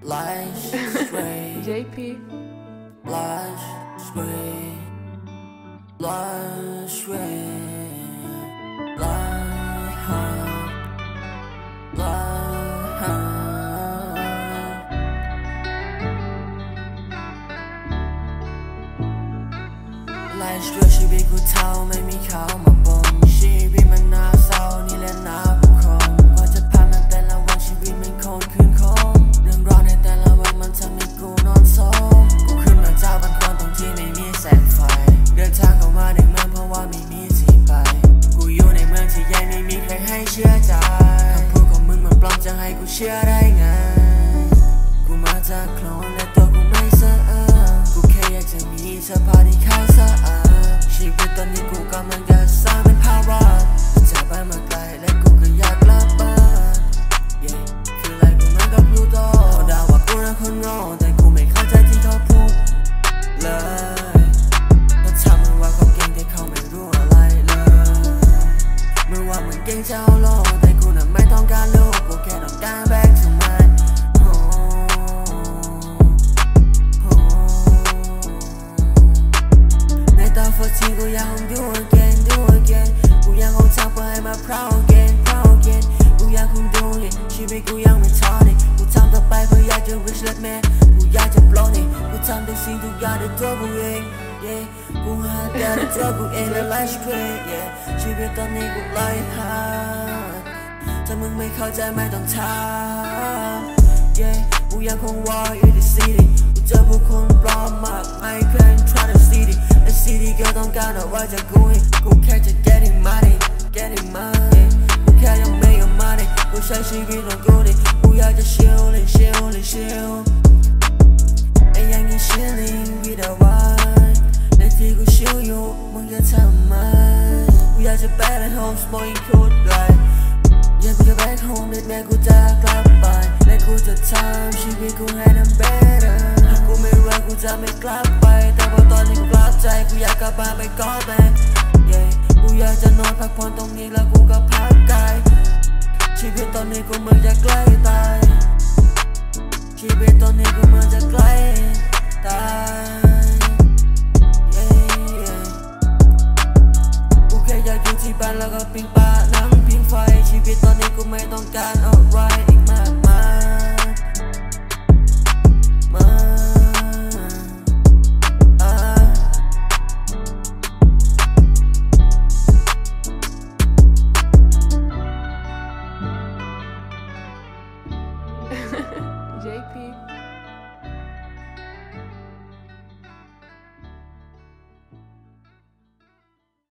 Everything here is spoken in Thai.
Lies straight JP Lies straight Lies straight Lie hard Lie hard Lies straight ชีวิตกูเท่าไม่มีเขามาบ่งชีวิตมันน่าเศร้านี่แหละน่าผู้ครองกว่าจะผ่านมันแต่ละวันชีวิตมันโคนคืนคงเรื่องราวในแต่ละวันมันทำให้กูนอนโซมกูขึ้นมาจากบ้านคนตรงที่ไม่มีแสงไฟเดินทางเข้ามาในเมืองเพราะว่าไม่มีที่ไปกูอยู่ในเมืองที่ใหญ่ไม่มีใครให้เชื่อใจคำพูดของมึงมันปลอมจะให้กูเชื่อได้ไงกูมาจากโคลนและตัวกูไม่สะอาดกูแค่อยากจะมีเสื้อผ้าที่ขาวสะอาดชีวิตตอนนี้กูกำลังจะสร้างเป็นภาระจากบ้านมาไกลและกูก็อยากกลับบ้าน yeah feel like กูเหมือนกับพลูโตเขาด่าว่ากูน่ะคนโง่แต่กูไม่เข้าใจที่เขาพูดเลยเขาทำเหมือนว่าเขาเก่งแต่เขาไม่รู้อะไรเลยเหมือนว่ามึงเก่งเจ้าโลกแต่กูน่ะไม่ต้องการโลกกูแค่ต้องการ back to myที่กูอยากคง do again do again กูอยากคงทำเพื่อให้มา proud again proud again กูอยากคง do it ชีวิตกูยังไม่ท้อเนี่ยกูทำต่อไปเพื่ออยากจะ rich like man กูอยากจะ blow เนี่ยกูทำทุกสิ่งทุกอย่างด้วยตัวกูเอง yeah กูหาแต่ด้วยตัวกูเองและ life straight yeah ชีวิตตอนนี้กู life hard ถ้ามึงไม่เข้าใจไม่ต้องถาม yeah กูยังคง war in the city กูเจอผู้คนปลอมมาก I can't try to see it city ก็ต้องการอะไรจากกูกูแค่จะ getting money getting money กูแค่จะ make money กูใช้ชีวิตของกูดิกูอยากจะ chillin' chillin' chill ไอ้ยังกิน chilling without wine ในที่กู chill อยู่มึงจะทำไมกูอยากจะ back at home smoking cool like อยากจะ back home แม่กูจะกลับไปและกูจะทำชีวิตกูให้มัน better หากกูไม่รวยกูจะไม่กลับไปแต่พอตอนนี้กูกลับใจกูอยากกลับบ้านไปก่อนแม่กูอยากจะนอนพักผ่อนตรงนี้แล้วกูก็พักกายชีวิตตอนนี้กูเหมือนจะใกล้ตายชีวิตตอนนี้กูเหมือนจะใกล้ตายกูแค่อยากอยู่ที่บ้านแล้วก็ปิ้งปลานั่งพิงไฟชีวิตตอนนี้กูไม่ต้องการอะไรอีกมากมาย JP